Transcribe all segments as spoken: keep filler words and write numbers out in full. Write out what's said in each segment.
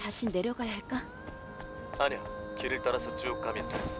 다시 내려가야 할까? 아니야, 길을 따라서 쭉 가면 돼.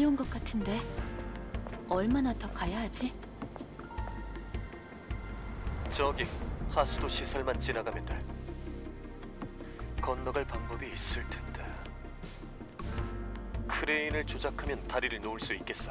온 것 같은데 얼마나 더 가야 하지? 저기 하수도 시설만 지나가면 돼. 건너갈 방법이 있을 텐데. 크레인을 조작하면 다리를 놓을 수 있겠어.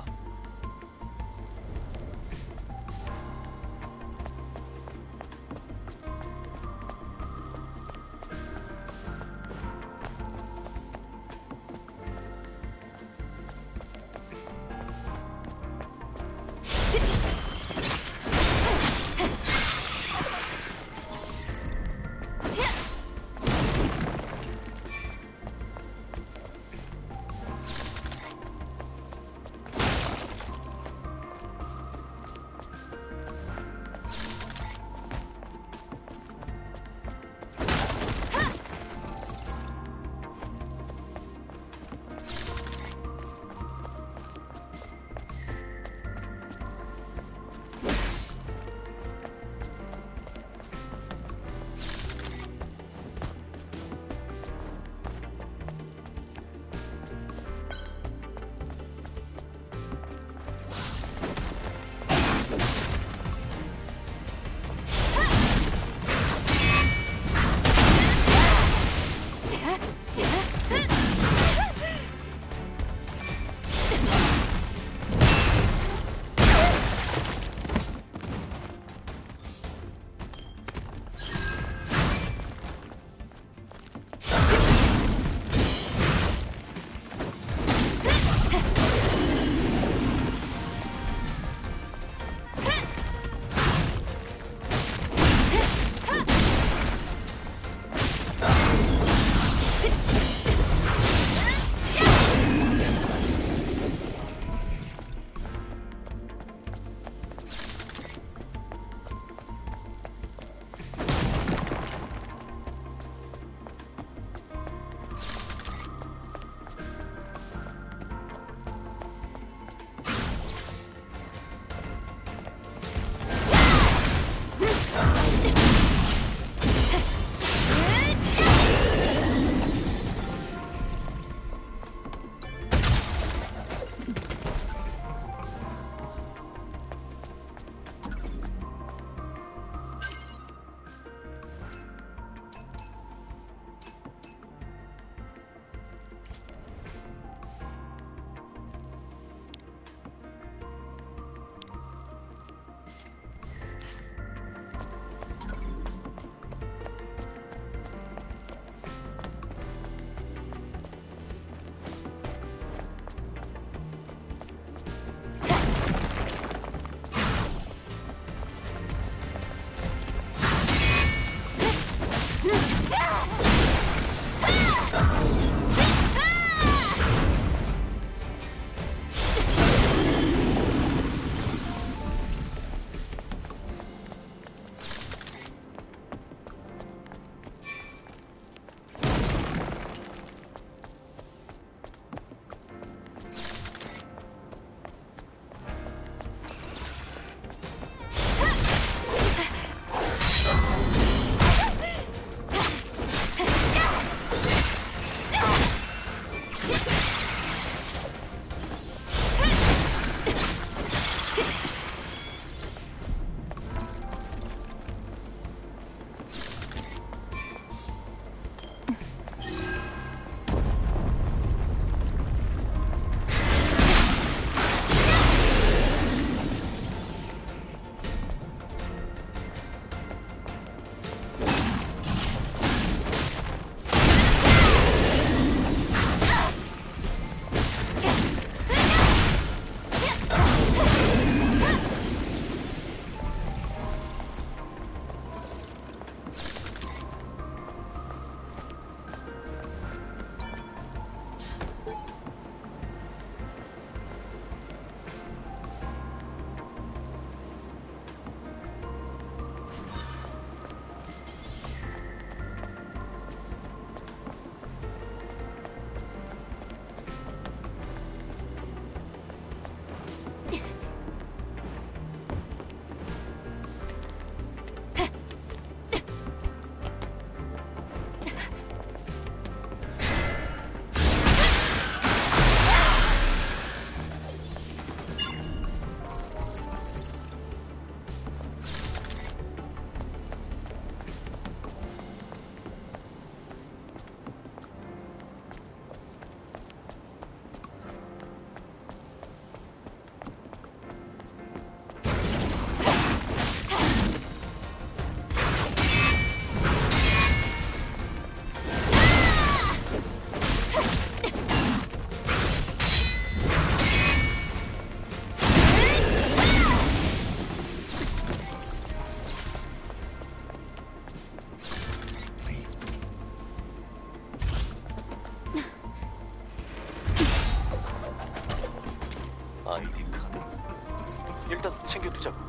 일단 챙겨두자고.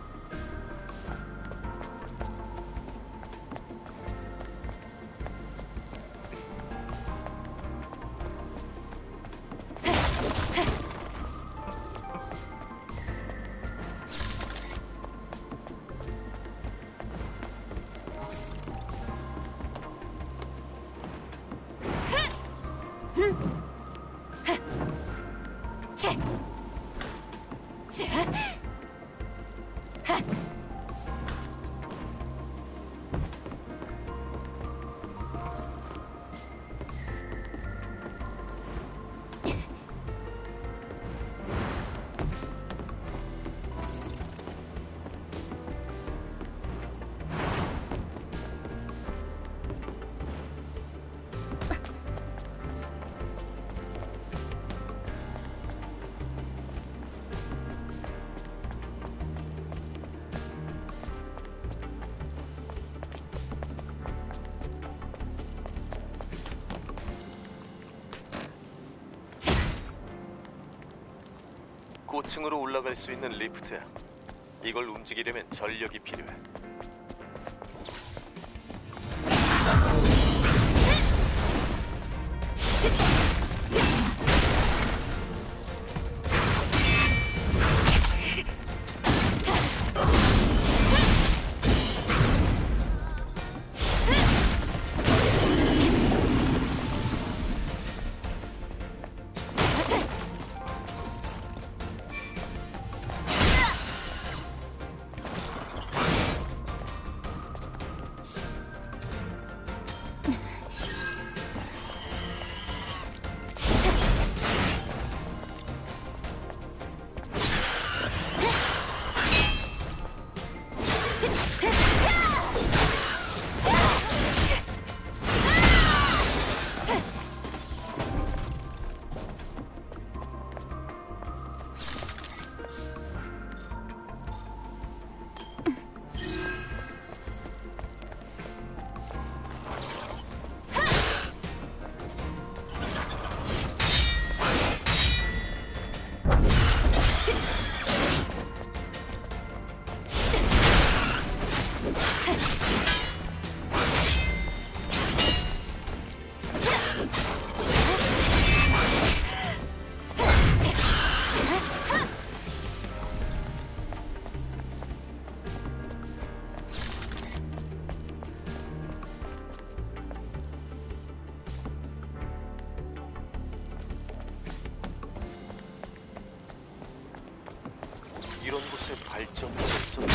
고층으로 올라갈 수 있는 리프트야. 이걸 움직이려면 전력이 필요해. 이런 곳에 발전기가 있었나?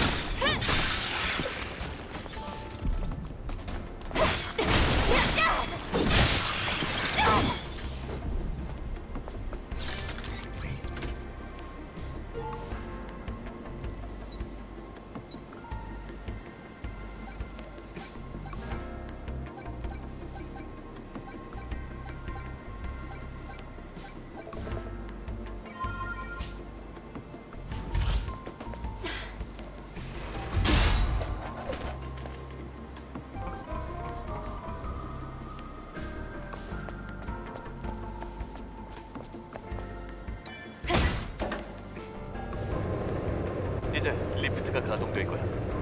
이제 리프트가 가동될 거야.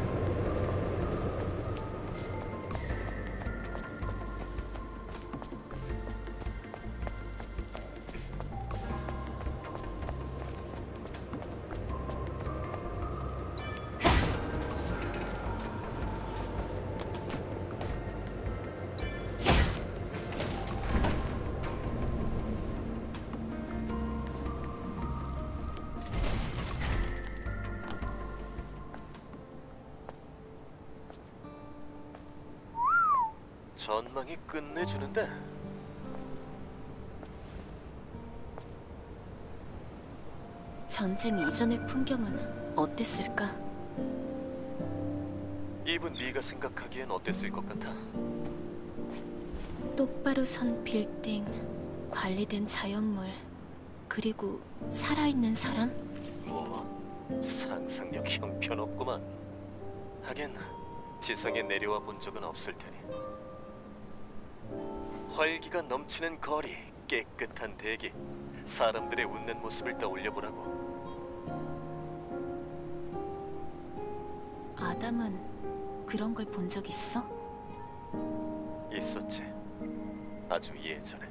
전망이 끝내주는데? 전쟁 이전의 풍경은 어땠을까? 이분 네가 생각하기엔 어땠을 것 같아? 똑바로 선 빌딩, 관리된 자연물, 그리고 살아있는 사람? 뭐, 상상력 형편없구만. 하긴 지상에 내려와 본 적은 없을 테니. 활기가 넘치는 거리, 깨끗한 대기, 사람들의 웃는 모습을 떠올려 보라고. 아담은 그런 걸 본 적 있어? 있었지. 아주 예전에.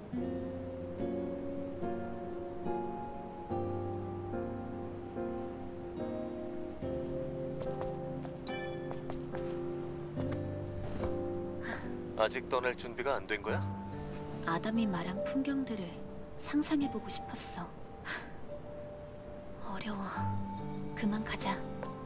아직 떠날 준비가 안 된 거야? 아담이 말한 풍경들을 상상해보고 싶었어. 어려워. 그만 가자.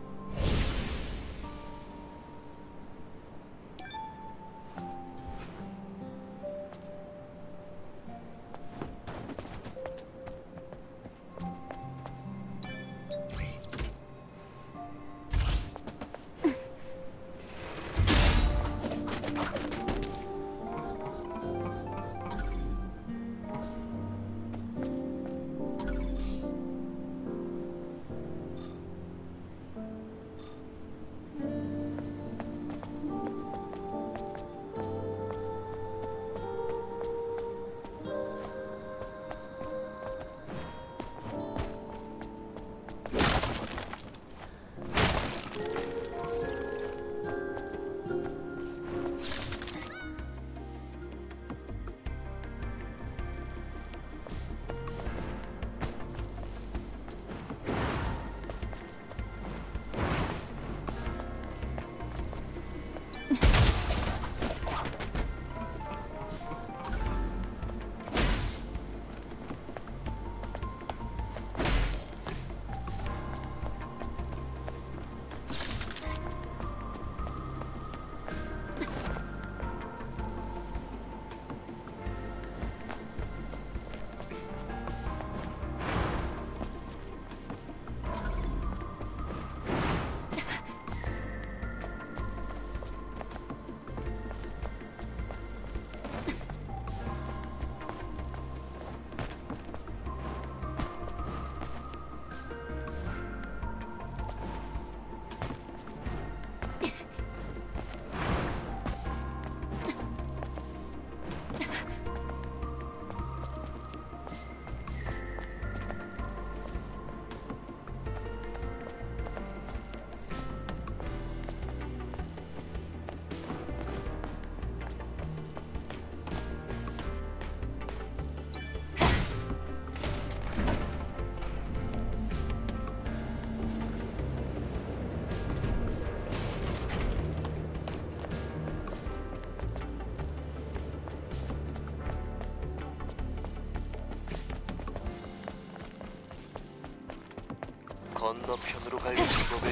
건너편으로 갈 방법을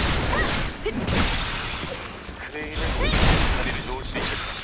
크레인은 다리를 놓을 수 있겠다.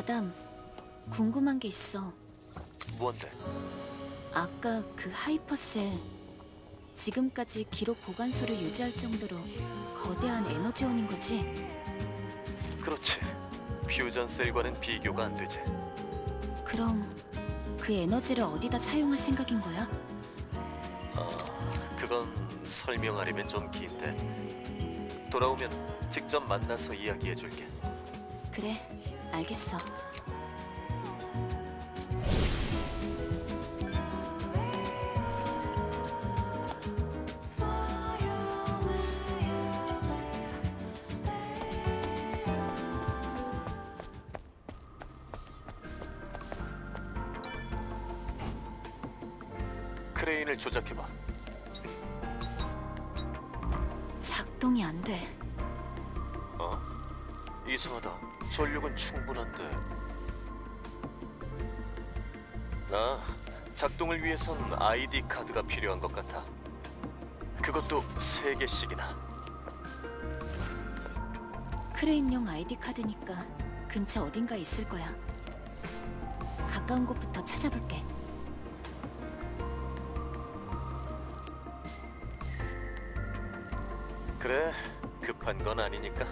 아담, 궁금한 게 있어. 뭔데? 아까 그 하이퍼셀, 지금까지 기록 보관소를 유지할 정도로 거대한 에너지원인 거지? 그렇지. 퓨전 셀과는 비교가 안 되지. 그럼 그 에너지를 어디다 사용할 생각인 거야? 아, 그건 설명하려면 좀 긴데. 돌아오면 직접 만나서 이야기해줄게. 그래, 알겠어. 크레인을 조작해봐. 작동이 안 돼. 어? 이상하다. 전력은 충분한데. 아, 작동을 위해선 아이디 카드가 필요한 것 같아. 그것도 세 개씩이나. 크레인용 아이디 카드니까 근처 어딘가에 있을 거야. 가까운 곳부터 찾아볼게. 그래, 급한 건 아니니까.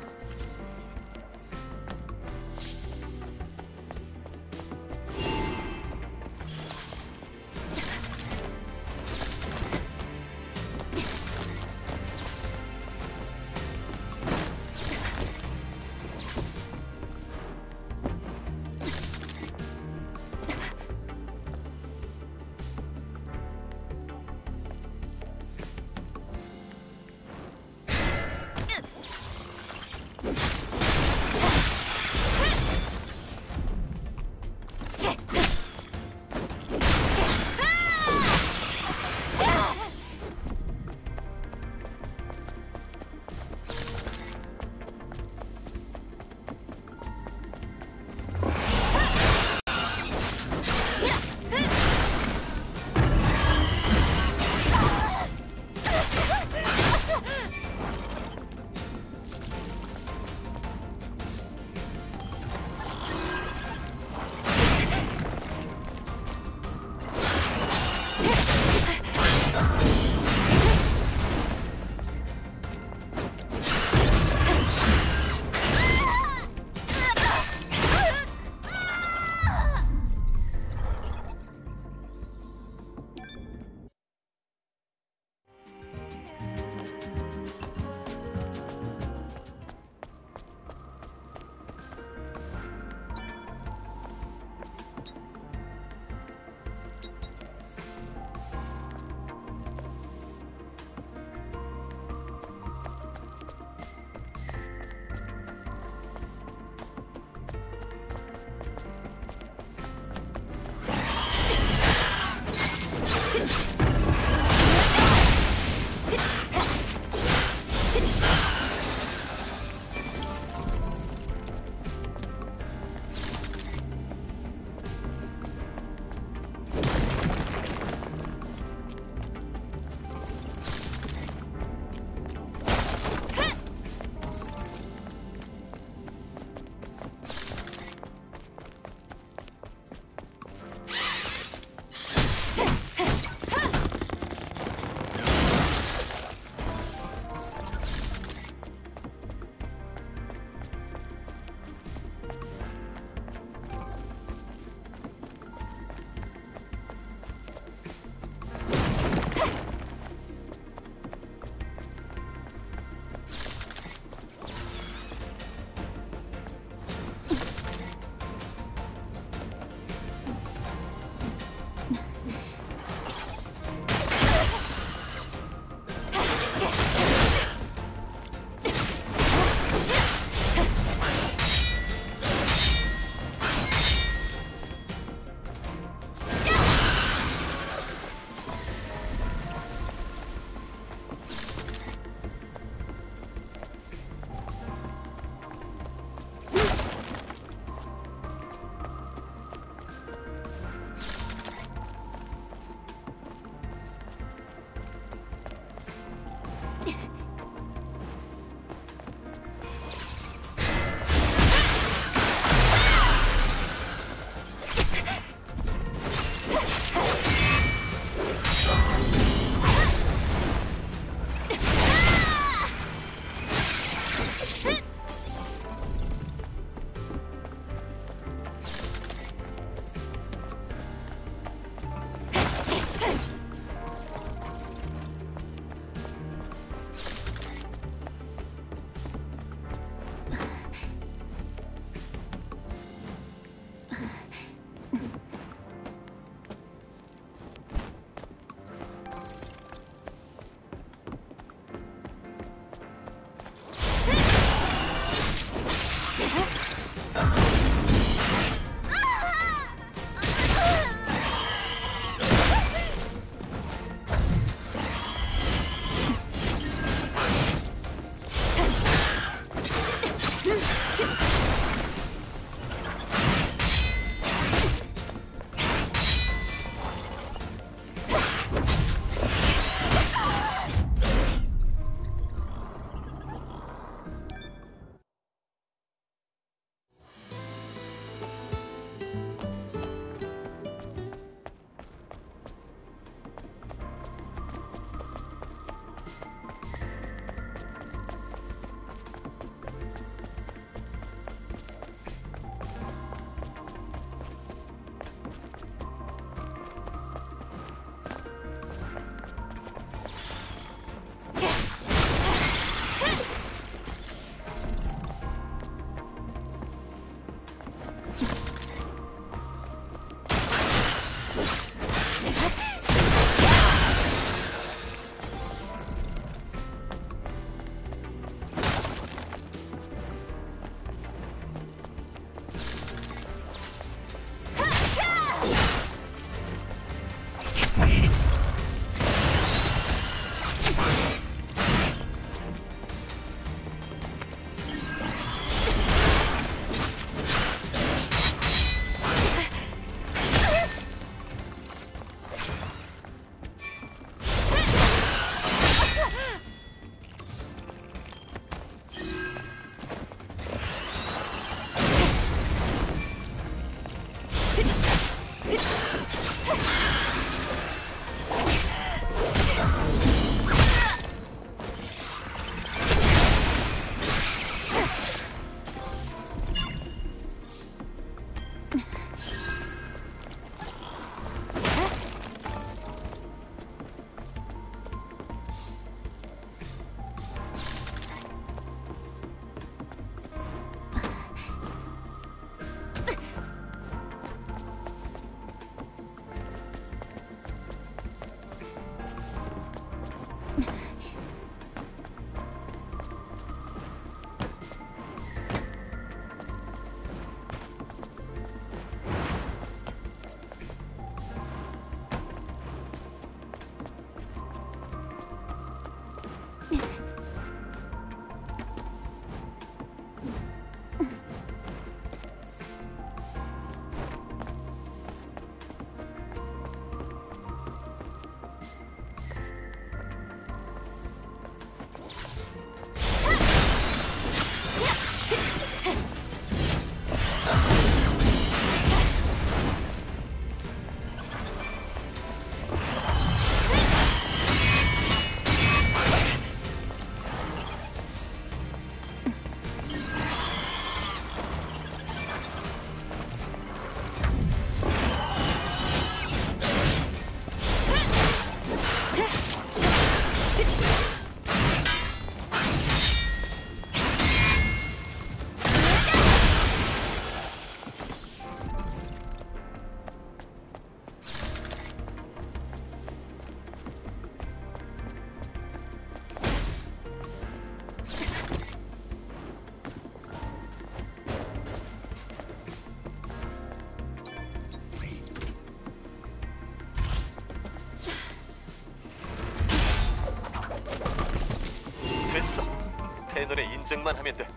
됐어. 패널의 인증만 하면 돼.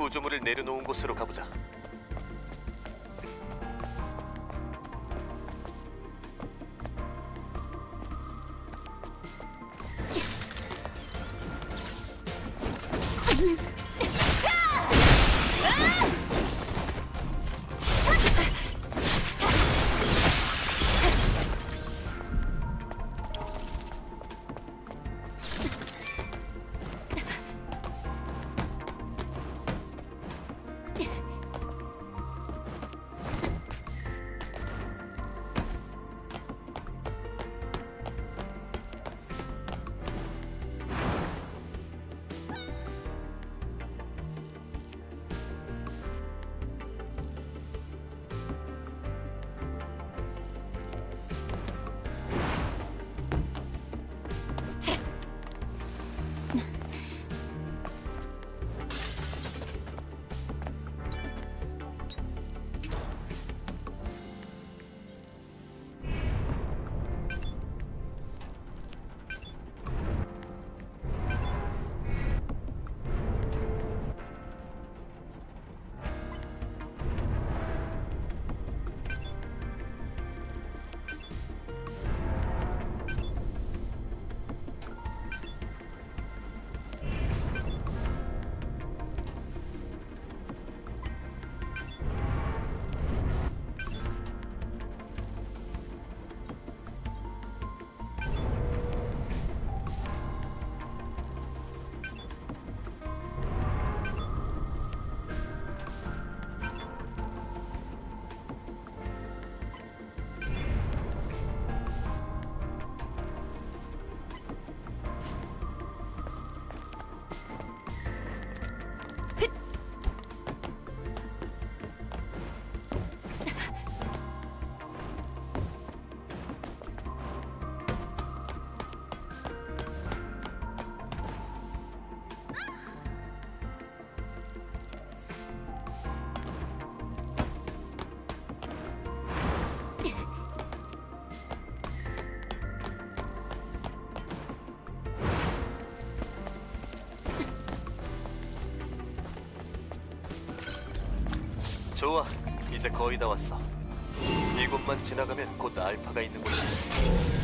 구조물을 내려놓은 곳으로 가보자. 좋아, 이제 거의 다 왔어. 이곳만 지나가면 곧 알파가 있는 곳이야.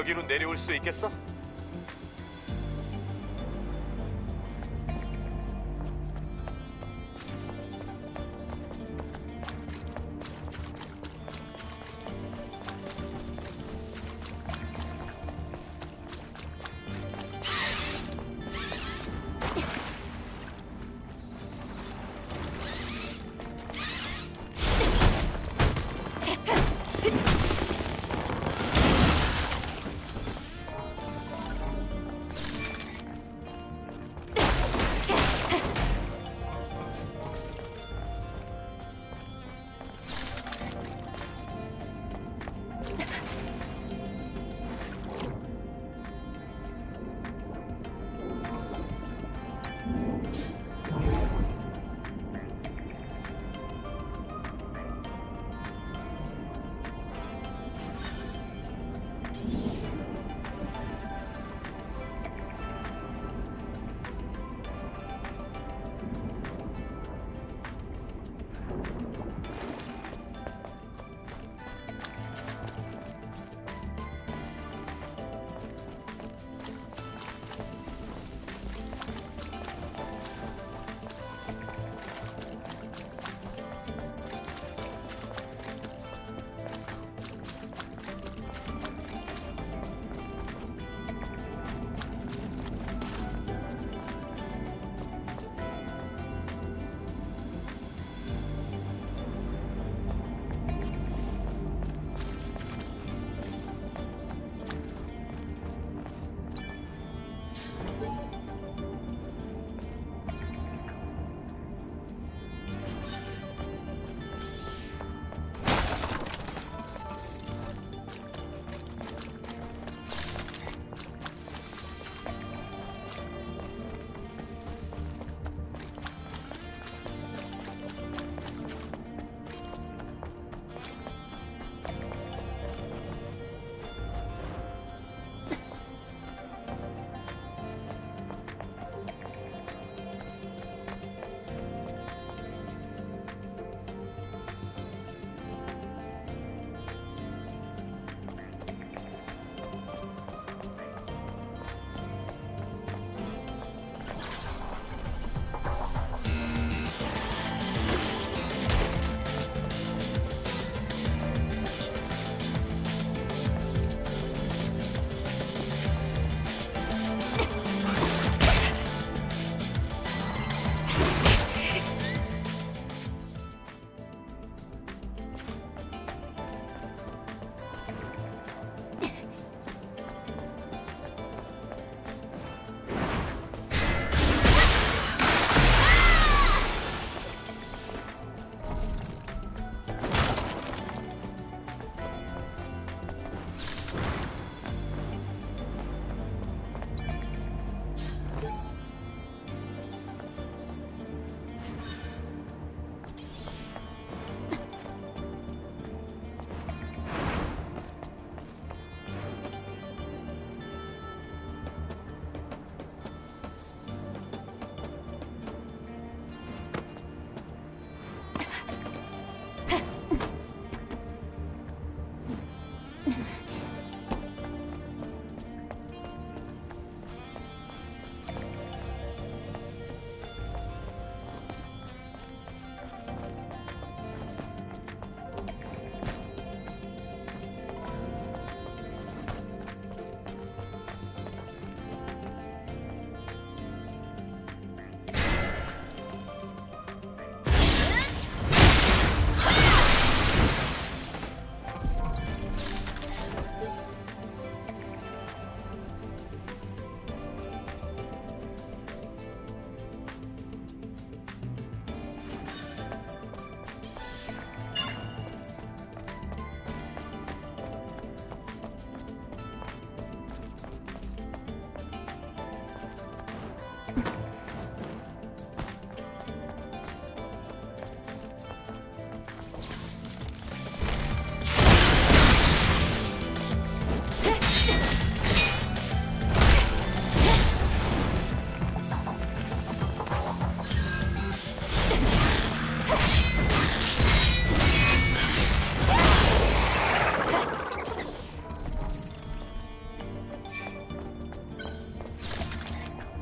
여기로 내려올 수 있겠어?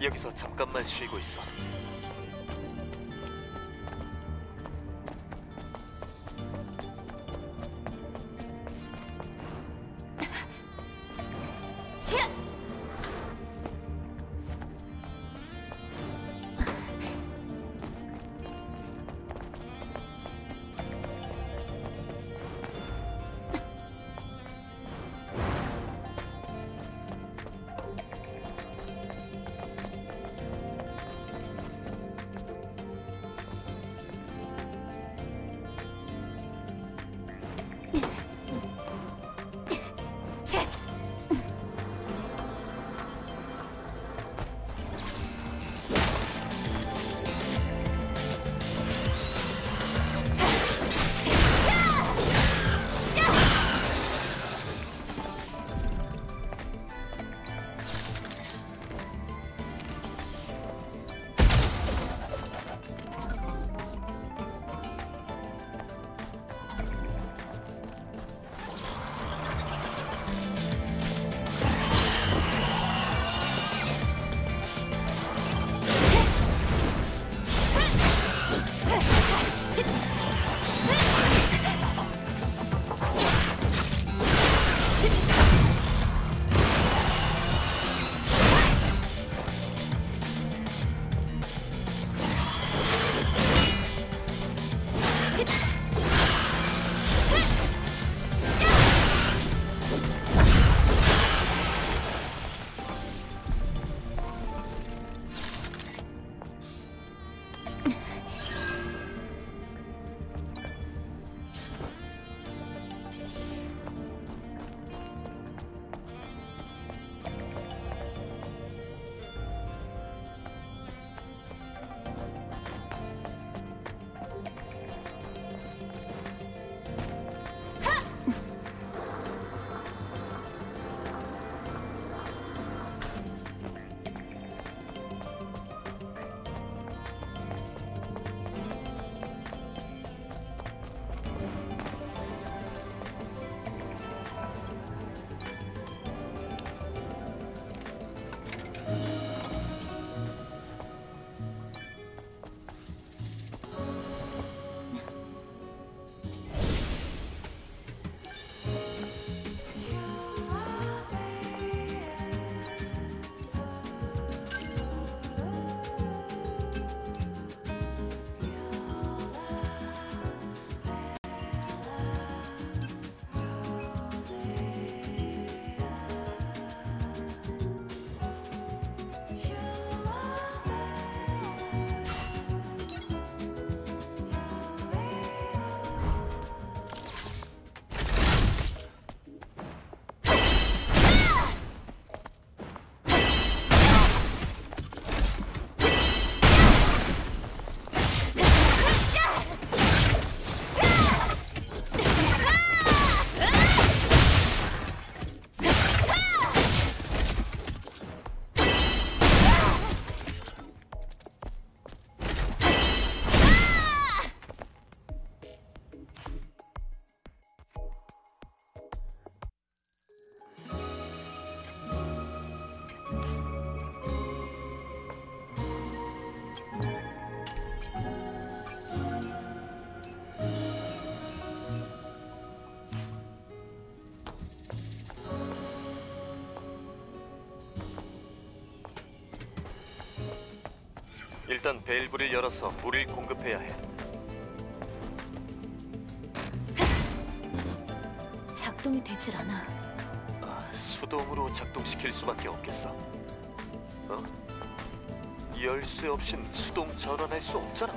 여기서 잠깐만 쉬고 있어. 일단 밸브를 열어서 물을 공급해야 해. 작동이 되질 않아. 아, 수동으로 작동시킬 수밖에 없겠어. 어? 열쇠 없인 수동 전환할 수 없잖아.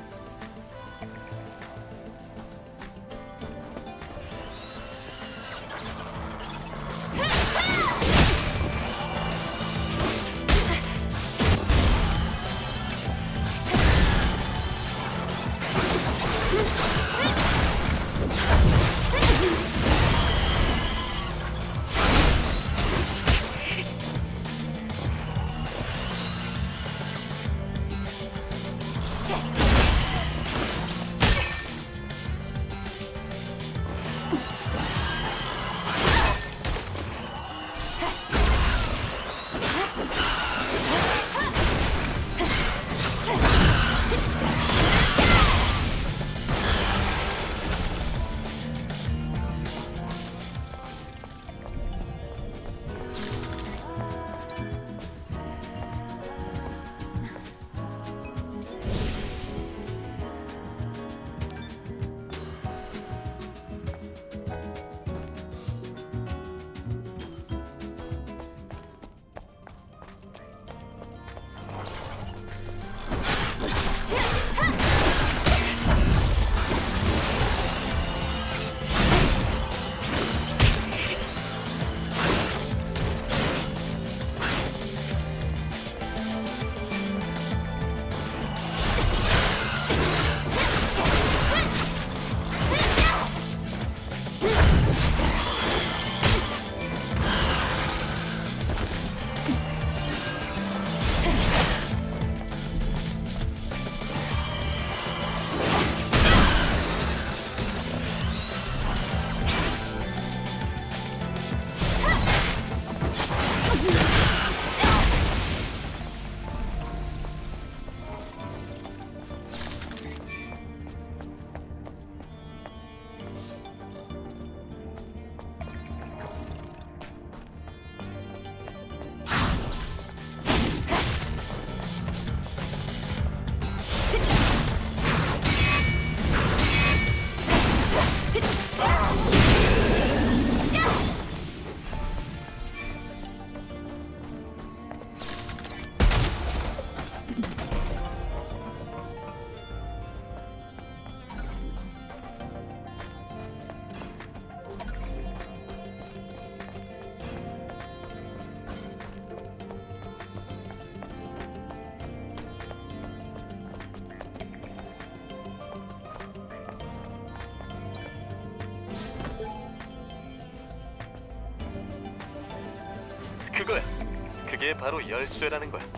그거야. 그게 바로 열쇠라는 거야.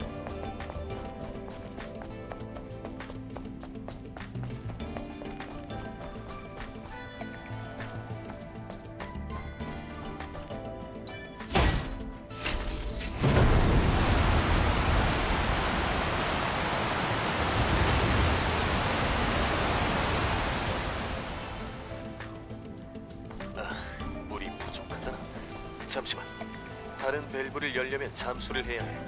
물이 부족하잖아. 잠시만. 다른 밸브를 열려면 잠수를 해야 해.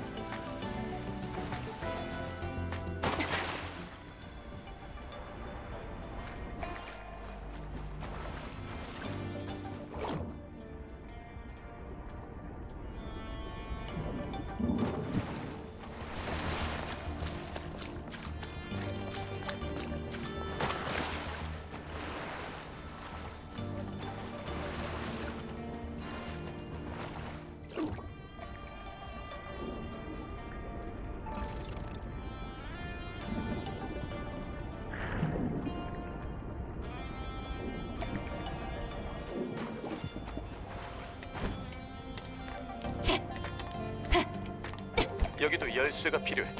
여기도 열쇠가 필요해.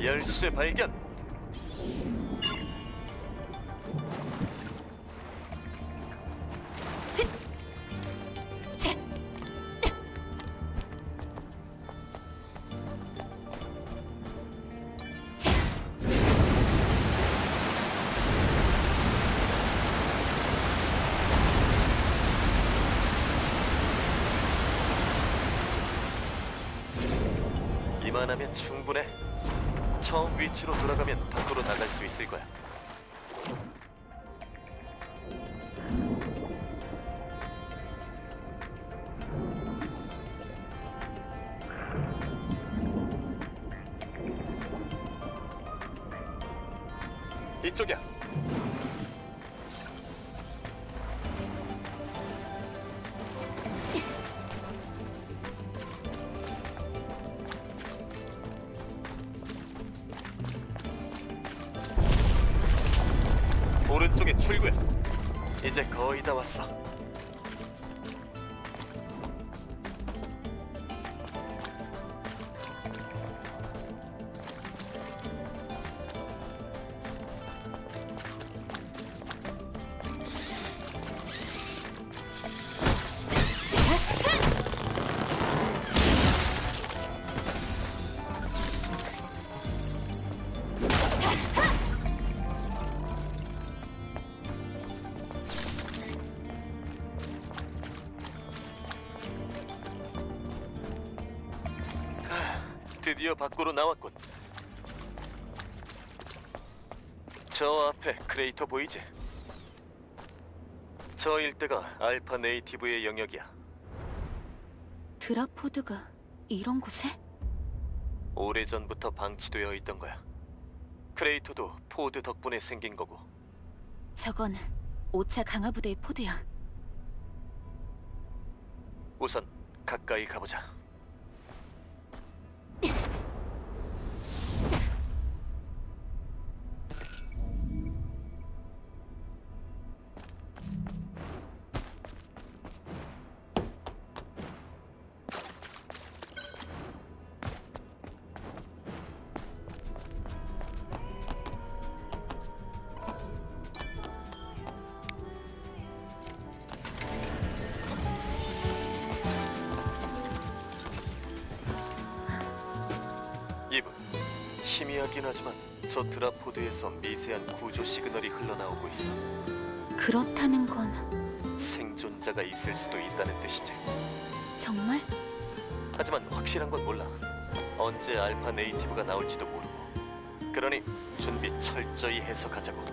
열쇠 발견. 이만하면 충분해. 처음 위치로 돌아가면 밖으로 나갈 수 있을 거야. 이쪽이야. 오른쪽에 출구야. 이제 거의 다 왔어. 드디어 밖으로 나왔군. 저 앞에 크레이터 보이지? 저 일대가 알파 네이티브의 영역이야. 드라포드가 이런 곳에? 오래전부터 방치되어 있던 거야. 크레이터도 포드 덕분에 생긴 거고. 저건 오 차 강화부대의 포드야. 우선 가까이 가보자. 이브, 희미하긴 하지만 저 드라포드에서 미세한 구조 시그널이 흘러나오고 있어. 그렇다는 건 생존자가 있을 수도 있다는 뜻이지. 정말? 하지만 확실한 건 몰라. 언제 알파 네이티브가 나올지도 모르고. 그러니 준비 철저히 해서 가자고.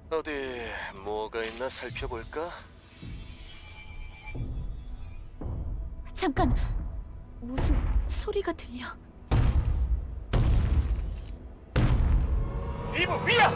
어디 뭐가 있나 살펴볼까? 잠깐, 무슨 소리가 들려. 이브 위야!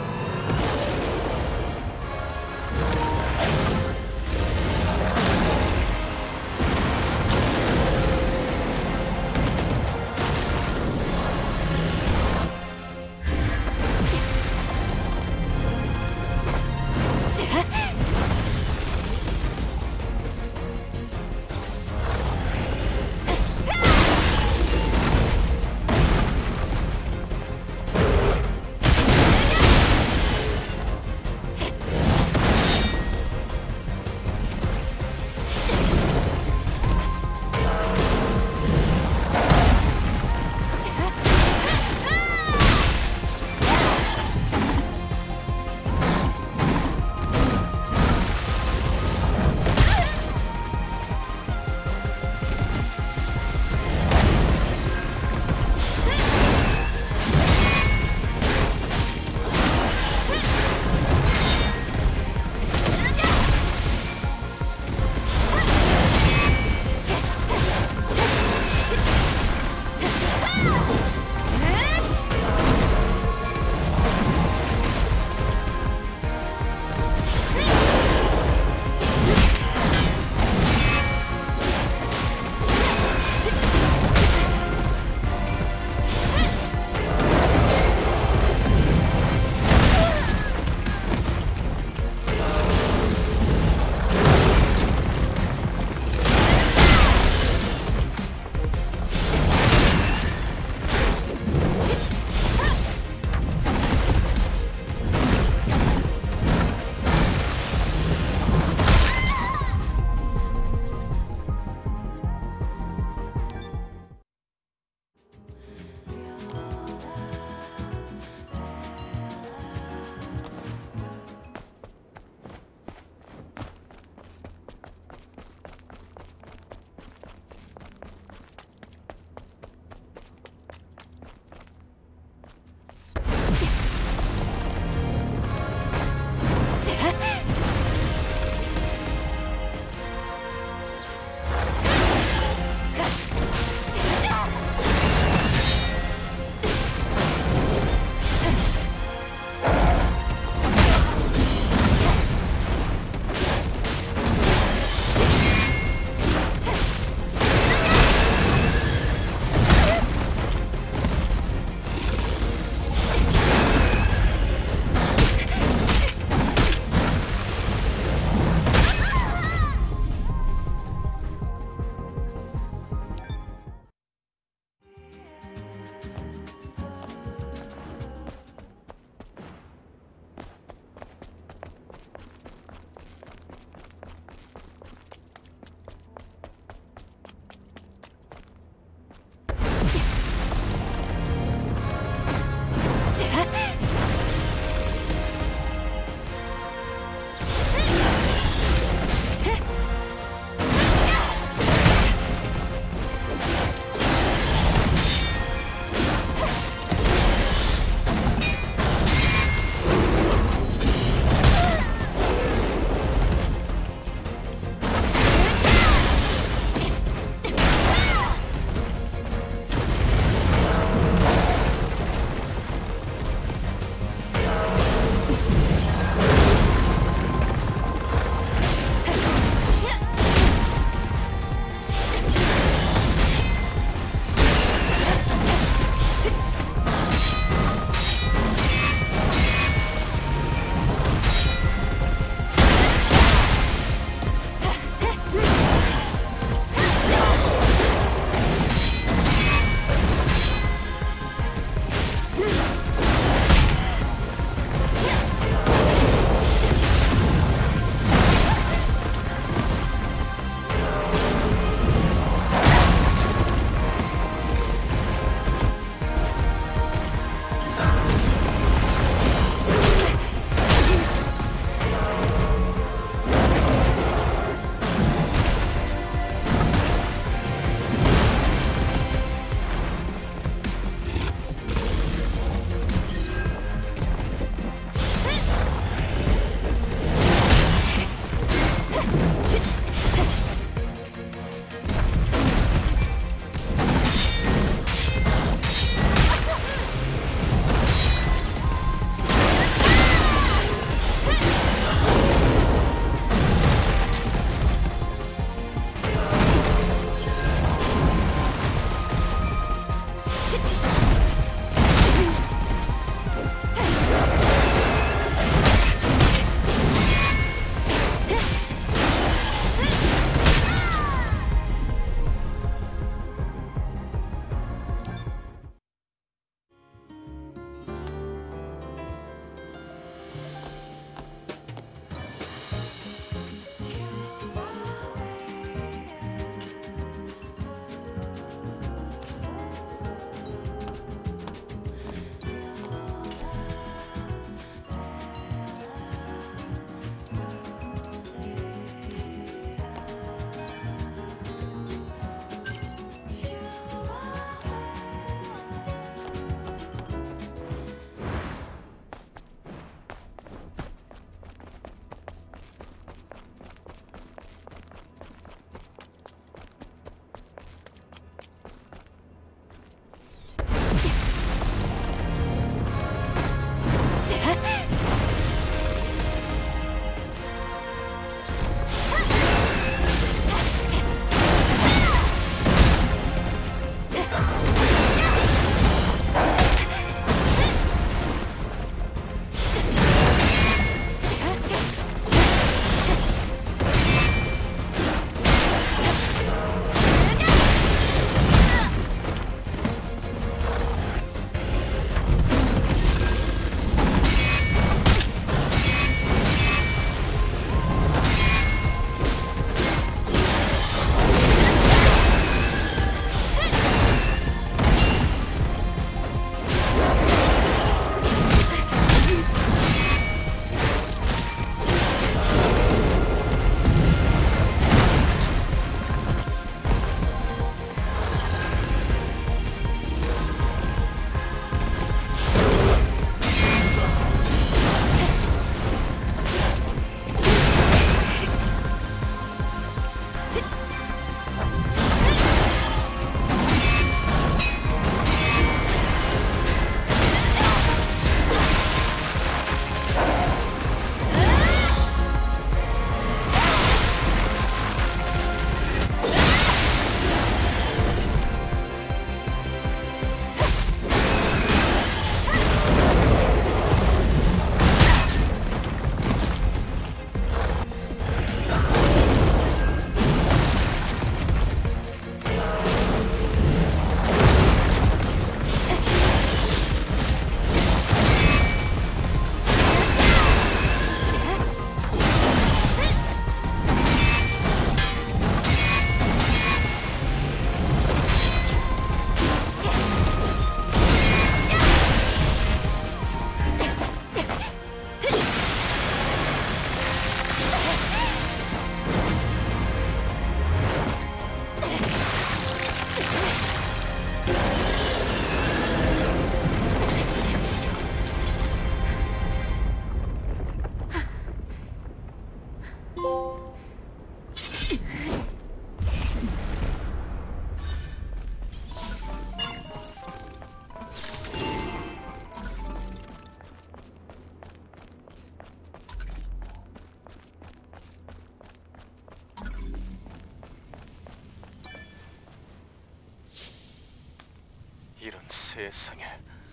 세상에.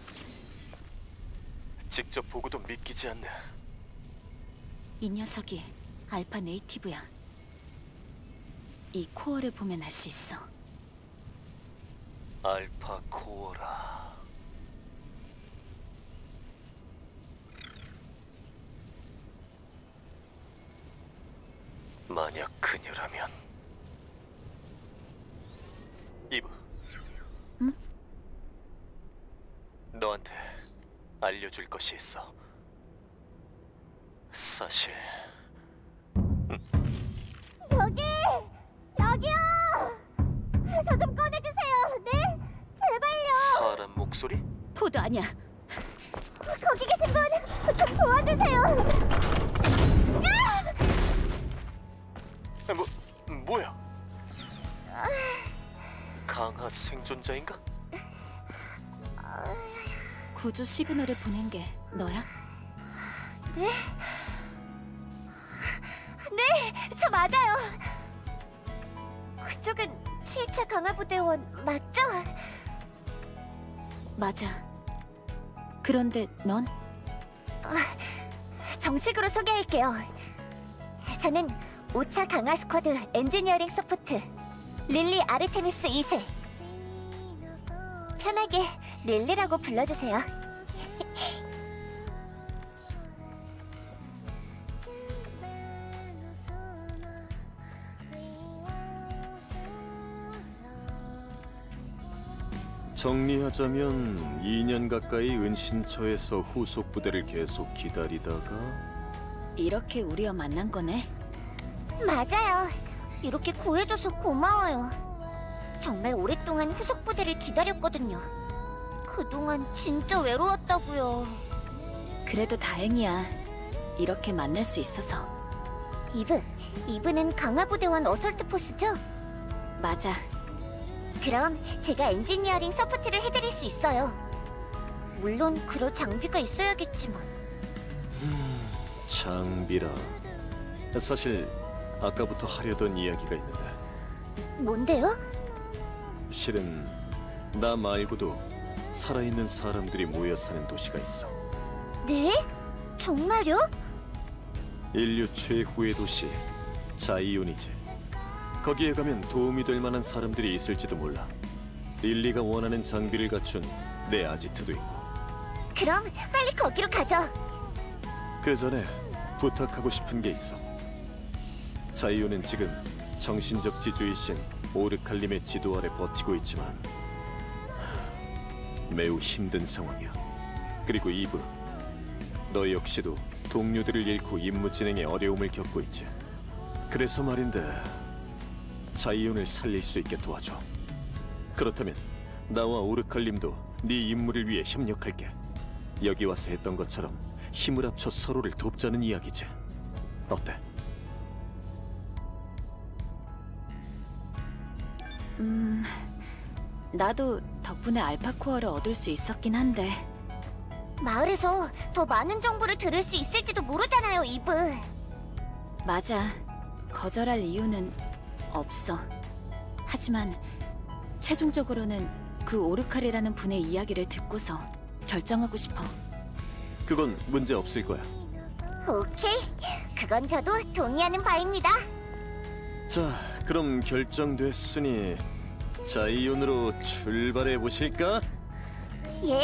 직접 보고도 믿기지 않네. 이 녀석이 알파 네이티브야. 이 코어를 보면 알 수 있어. 알파 코어라. 만약 그녀라면. 이브. 응? 너한테 알려줄 것이 있어. 사실 여기! 여기요! 저 좀 꺼내주세요! 네? 제발요! 사람 목소리? 포도 아니야. 거기 계신 분! 좀 도와주세요! 아, 뭐, 뭐야? 강화 생존자인가? 구조 시그널을 보낸 게 너야? 네? 네! 저 맞아요! 그쪽은 칠 차 강화부대원 맞죠? 맞아. 그런데 넌? 정식으로 소개할게요. 저는 오 차 강화 스쿼드 엔지니어링 서포트 릴리 아르테미스 이 세. 편하게 릴리라고 불러주세요. 정리하자면 이 년 가까이 은신처에서 후속 부대를 계속 기다리다가 이렇게 우리와 만난 거네? 맞아요. 이렇게 구해줘서 고마워요. 정말 오랫동안 후속 부대를 기다렸거든요. 그동안 진짜 외로웠다고요. 그래도 다행이야. 이렇게 만날 수 있어서. 이브, 이브는 강화부대원 어설트 포스죠? 맞아. 그럼 제가 엔지니어링 서포트를 해드릴 수 있어요. 물론 그럴 장비가 있어야겠지만. 장비라. 사실 아까부터 하려던 이야기가 있는데 뭔데요? 실은 나 말고도 살아있는 사람들이 모여 사는 도시가 있어. 네? 정말요? 인류 최후의 도시 자이온이지. 거기에 가면 도움이 될 만한 사람들이 있을지도 몰라. 릴리가 원하는 장비를 갖춘 내 아지트도 있고. 그럼 빨리 거기로 가죠. 그 전에 부탁하고 싶은 게 있어. 자이온은 지금 정신적 지주이신 오르칼림의 지도 아래 버티고 있지만 매우 힘든 상황이야. 그리고 이브, 너 역시도 동료들을 잃고 임무 진행에 어려움을 겪고 있지. 그래서 말인데 자이온을 살릴 수 있게 도와줘. 그렇다면 나와 오르칼림도 네 임무를 위해 협력할게. 여기 와서 했던 것처럼 힘을 합쳐 서로를 돕자는 이야기지. 어때? 음... 나도 덕분에 알파 코어를 얻을 수 있었긴 한데 마을에서 더 많은 정보를 들을 수 있을지도 모르잖아요, 이브. 맞아. 거절할 이유는 없어. 하지만 최종적으로는 그 오르칼이라는 분의 이야기를 듣고서 결정하고 싶어. 그건 문제 없을 거야. 오케이, 그건 저도 동의하는 바입니다. 자, 그럼 결정됐으니 자이온으로 출발해 보실까? 예!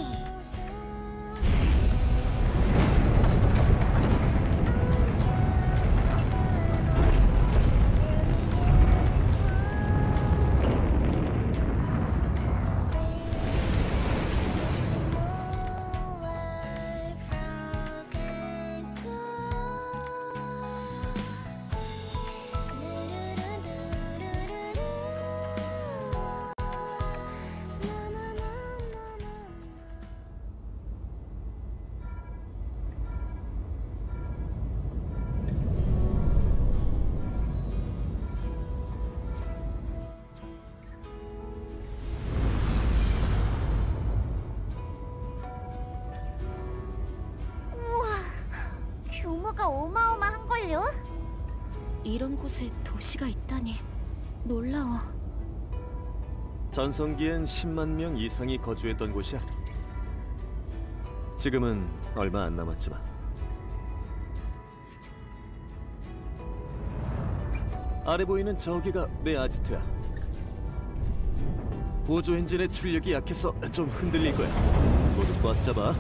규모가 어마어마한걸요? 이런 곳에 도시가 있다니 놀라워. 전성기엔 십만 명 이상이 거주했던 곳이야. 지금은 얼마 안 남았지만. 아래 보이는 저기가 내 아지트야. 보조 엔진의 출력이 약해서 좀 흔들릴 거야. 모두 꽉 잡아.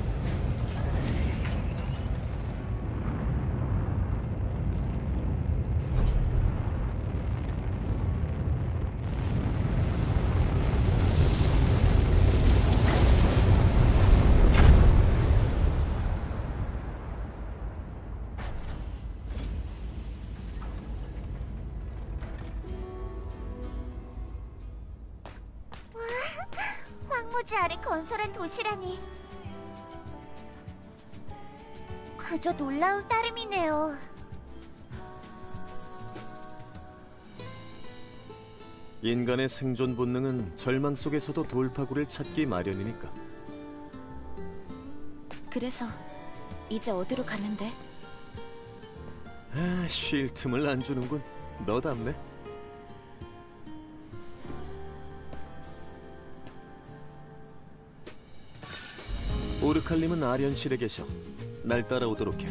황무지 아래 건설한 도시라니. 그저 놀라울 따름이네요. 인간의 생존 본능은 절망 속에서도 돌파구를 찾기 마련이니까. 그래서 이제 어디로 가면 돼? 아, 쉴 틈을 안 주는군. 너답네. 오르칼림은 아련실에 계셔. 날 따라오도록 해.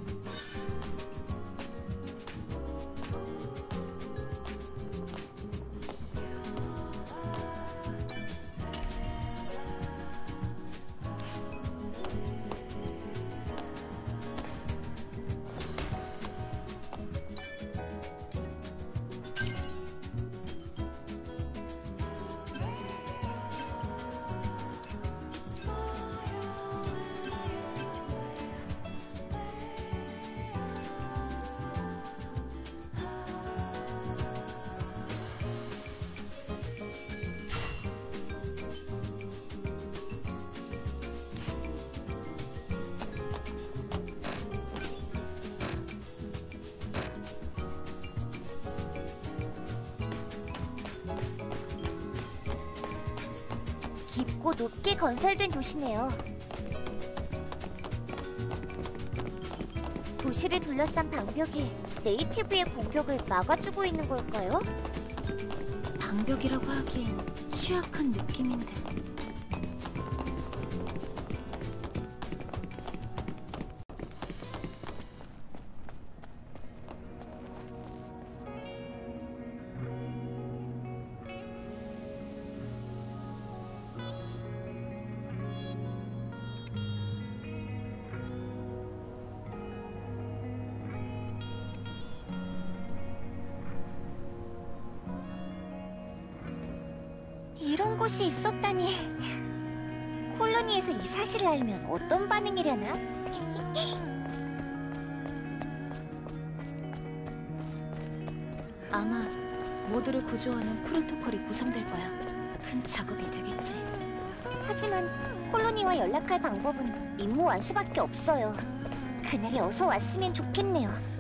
깊고 높게 건설된 도시네요. 도시를 둘러싼 방벽이 네이티브의 공격을 막아주고 있는 걸까요? 방벽이라고 하기엔 취약한 느낌인데. 이런 곳이 있었다니. 콜로니에서 이 사실을 알면 어떤 반응이려나? 아마 모두를 구조하는 프로토콜이 구성될 거야. 큰 작업이 되겠지. 하지만 콜로니와 연락할 방법은 임무 완수밖에 없어요. 그날이 어서 왔으면 좋겠네요.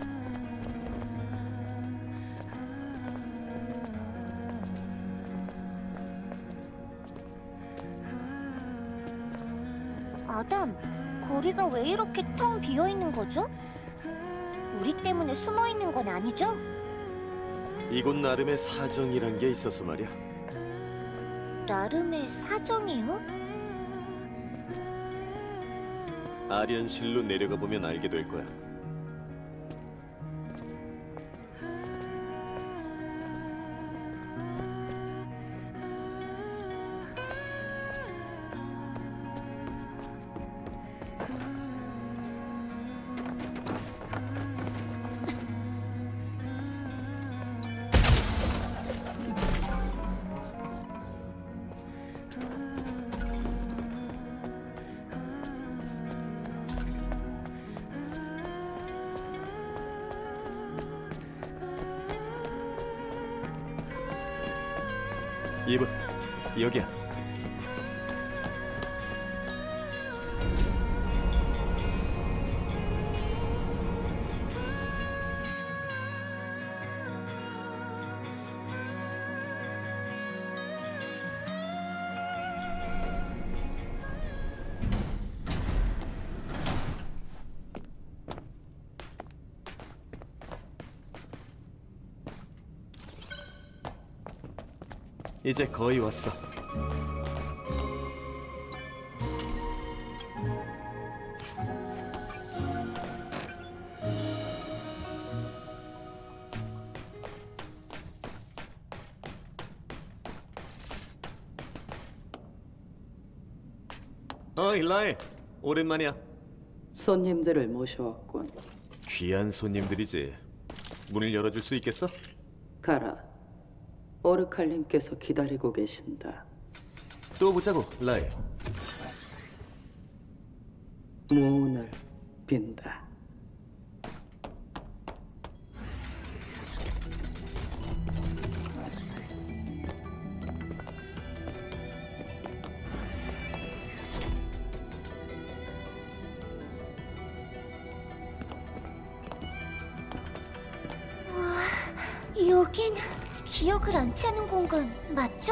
아담, 거리가 왜 이렇게 텅 비어 있는 거죠? 우리 때문에 숨어 있는 건 아니죠? 이곳 나름의 사정이란 게 있어서 말이야. 나름의 사정이요? 아련실로 내려가 보면 알게 될 거야. 이브, 여기야. 이제 거의 왔어. 어, 일라이. 오랜만이야. 손님들을 모셔왔군. 귀한 손님들이지. 문을 열어줄 수 있겠어? 가라. 오르칼님께서 기다리고 계신다. 또 보자고, 라이. 문을 빈다. 여긴 기억을 안 차는 공간 맞죠?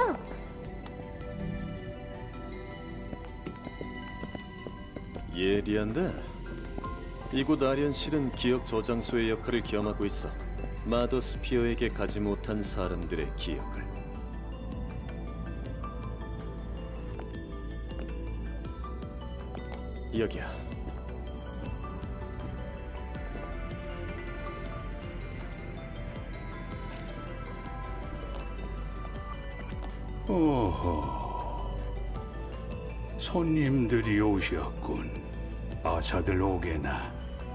예리한데? 이곳 아련실은 기억 저장소의 역할을 겸하고 있어. 마더 스피어에게 가지 못한 사람들의 기억을. 여기야. 오호, 손님들이 오셨군. 어서들 오게나.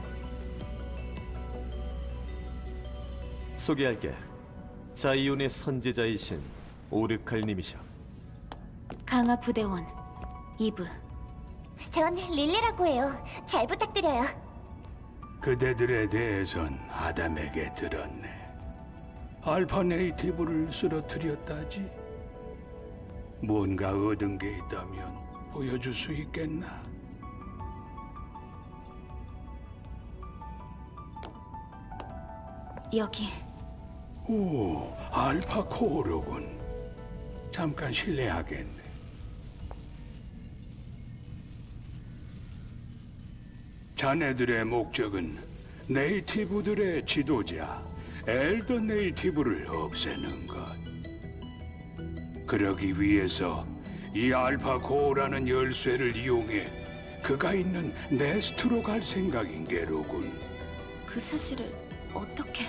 소개할게. 자이온의 선지자이신 오르칼님이셔. 강화 부대원 이브. 전 릴리라고 해요. 잘 부탁드려요. 그대들에 대해선 아담에게 들었네. 알파 네이티브를 쓰러뜨렸다지. 뭔가 얻은 게 있다면 보여줄 수 있겠나? 여기. 오, 알파 코어로군. 잠깐 실례하겠네. 자네들의 목적은 네이티브들의 지도자 엘더 네이티브를 없애는 것. 그러기 위해서 이 알파 코어라는 열쇠를 이용해 그가 있는 네스트로 갈 생각인 게로군. 그 사실을 어떻게...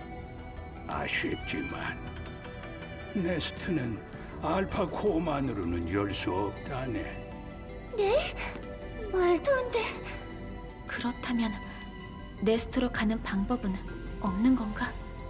아쉽지만 네스트는 알파 코어만으로는 열 수 없다네. 네? 말도 안 돼. 그렇다면 네스트로 가는 방법은 없는 건가?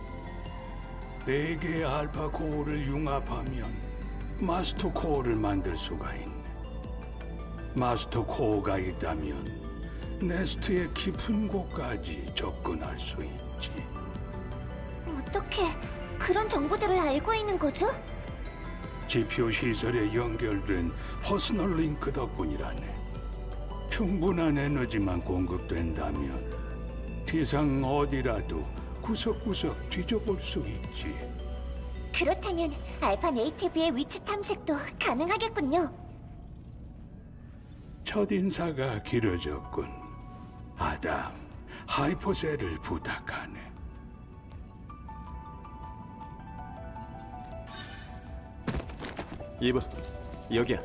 네 개의 알파 코어를 융합하면 마스터 코어를 만들 수가 있네. 마스터 코어가 있다면 네스트의 깊은 곳까지 접근할 수 있지. 어떻게 그런 정보들을 알고 있는 거죠? 지표 시설에 연결된 퍼스널 링크 덕분이라네. 충분한 에너지만 공급된다면 세상 어디라도 구석구석 뒤져볼 수 있지. 그렇다면 알파 네이티브의 위치 탐색도 가능하겠군요. 첫인사가 길어졌군. 아담, 하이퍼셀을 부탁하네. 이브, 여기야.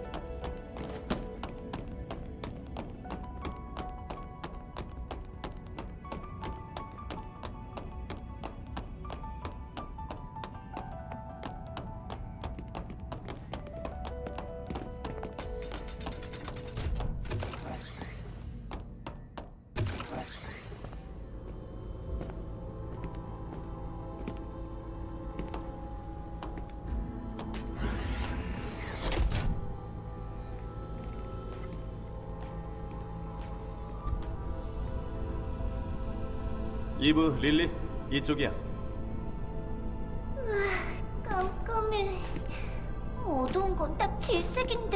이브, 릴리, 이쪽이야. 깜깜해. 어두운 건 딱 질색인데.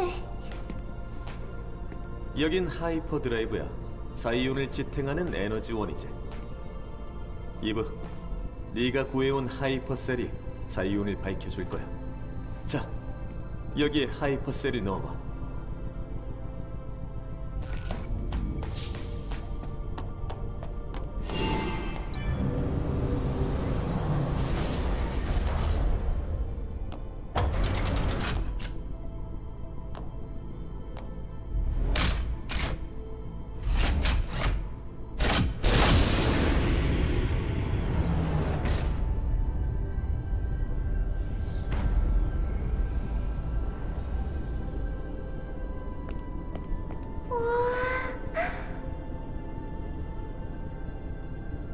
여긴 하이퍼 드라이브야. 자이온을 지탱하는 에너지원이지. 이브, 네가 구해온 하이퍼 셀이 자이온을 밝혀줄 거야. 자, 여기에 하이퍼 셀을 넣어봐.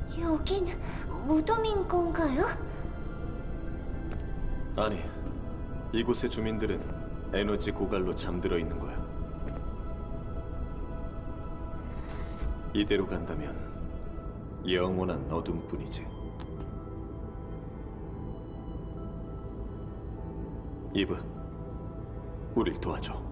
여긴 무덤인 건가요? 아니, 이곳의 주민들은 에너지 고갈로 잠들어 있는 거야. 이대로 간다면 영원한 어둠뿐이지. 이브, 우릴 도와줘.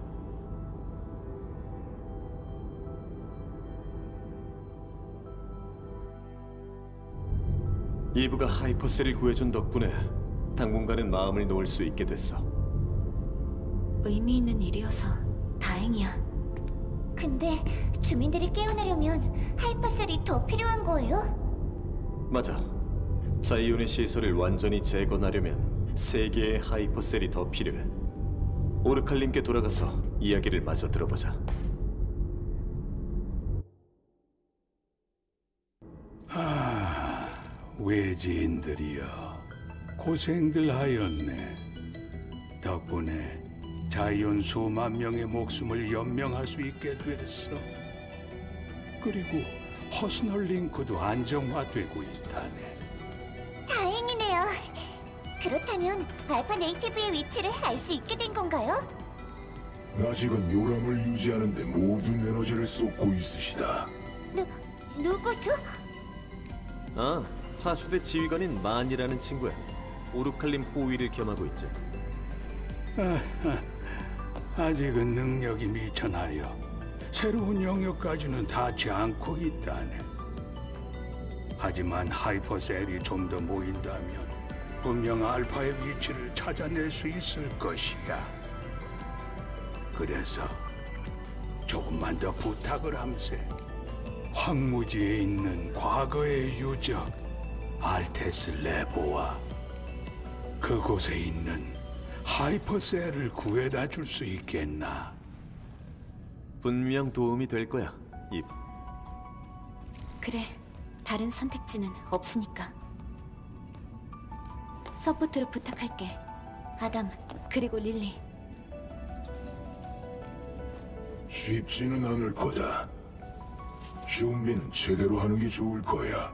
이브가 하이퍼셀을 구해준 덕분에 당분간은 마음을 놓을 수 있게 됐어. 의미 있는 일이어서 다행이야. 근데 주민들이 깨어나려면 하이퍼셀이 더 필요한 거예요? 맞아. 자이온의 시설을 완전히 재건하려면 세 개의 하이퍼셀이 더 필요해. 오르칼님께 돌아가서 이야기를 마저 들어보자. 아, 외지인들이여 고생들 하였네. 덕분에 자이온 수만 명의 목숨을 연명할 수 있게 됐어. 그리고 퍼스널 링크도 안정화되고 있다네. 다행이네요. 그렇다면 알파 네이티브의 위치를 알 수 있게 된 건가요? 아직은 요람을 유지하는 데 모든 에너지를 쏟고 있으시다. 누, 누구죠? 아, 파수대 지휘관인 만이라는 친구야. 오르칼림 호위를 겸하고 있지. 아직은 능력이 미천하여 새로운 영역까지는 닿지 않고 있다네. 하지만 하이퍼셀이 좀 더 모인다면 분명 알파의 위치를 찾아낼 수 있을 것이야. 그래서 조금만 더 부탁을 함세. 황무지에 있는 과거의 유적 알테스 레보와 그곳에 있는 하이퍼셀을 구해다 줄 수 있겠나? 분명 도움이 될 거야, 이브. 그래, 다른 선택지는 없으니까. 서포트로 부탁할게. 아담, 그리고 릴리. 쉽지는 않을 거다. 준비는 제대로 하는 게 좋을 거야.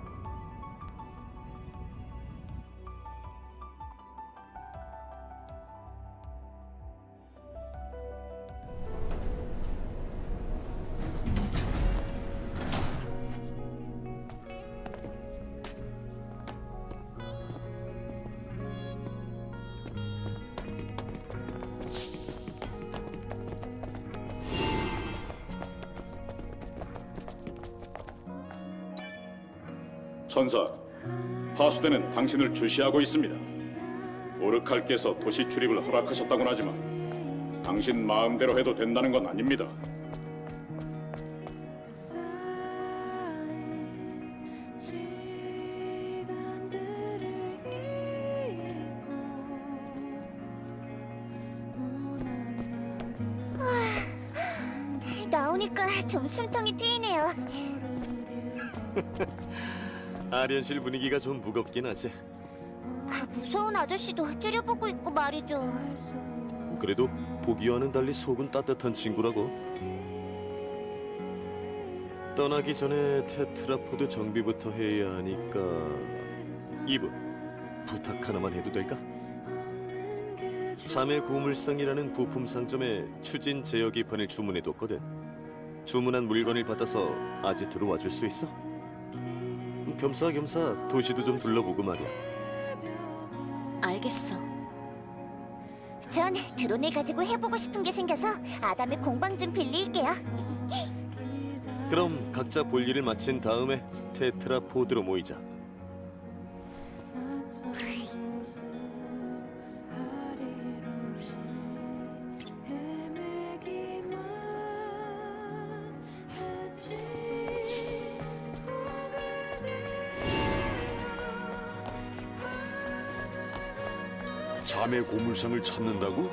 천사, 파수대는 당신을 주시하고 있습니다. 오르칼께서 도시 출입을 허락하셨다곤 하지만 당신 마음대로 해도 된다는 건 아닙니다. 나오니까 좀 숨통이 트이네요. 아련실 분위기가 좀 무겁긴 하지. 아, 무서운 아저씨도 째려보고 있고 말이죠. 그래도 보기와는 달리 속은 따뜻한 친구라고. 떠나기 전에 테트라포드 정비부터 해야 하니까 이브, 부탁 하나만 해도 될까? 자매 고물상이라는 부품 상점에 추진 제어기판을 주문해뒀거든. 주문한 물건을 받아서 아지트로 와줄 수 있어? 겸사겸사 도시도 좀 둘러보고 말이야. 알겠어. 전 드론을 가지고 해보고 싶은 게 생겨서 아담의 공방 좀 빌릴게요. 그럼 각자 볼 일을 마친 다음에 테트라포드로 모이자. 자매 고물상을 찾는다고?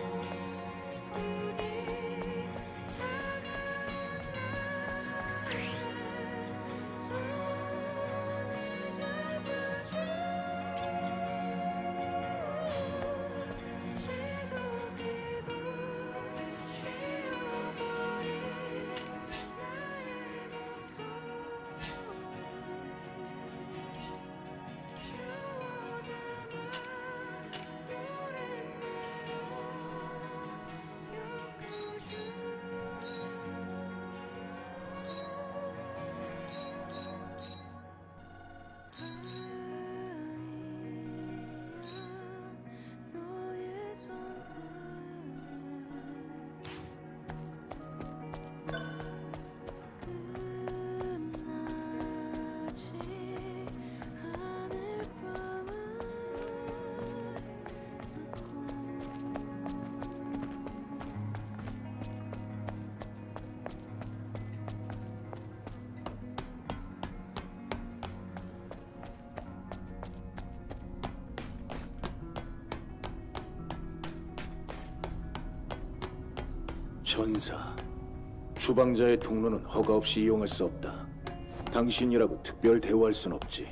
전사, 주방자의 통로는 허가 없이 이용할 수 없다. 당신이라고 특별 대우할 순 없지.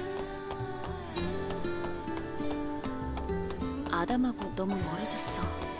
아담하고 너무 멀어졌어.